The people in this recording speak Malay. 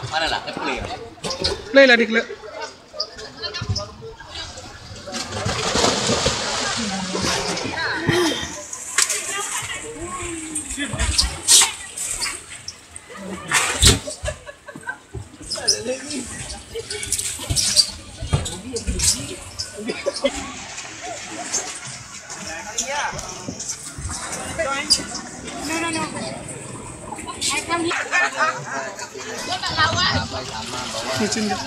Mana lah? Play. Play lah dik. No. I come here. Dia tak lawan. Kucing dia.